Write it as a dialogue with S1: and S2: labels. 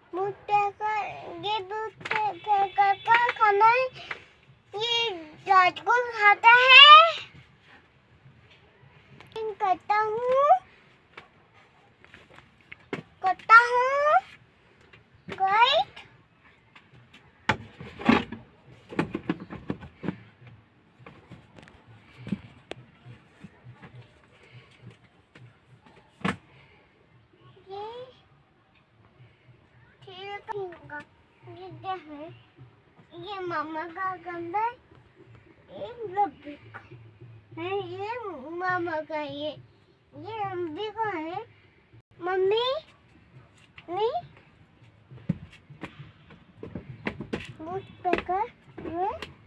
S1: ये दूध का खाना है। ये रात को खाता है। करता हूँ गाइस। ये क्या है? ये मामा का गंदा ये लब्बी है। ये मामा का ये अम्बी का है। मम्मी नहीं बूट पे का ये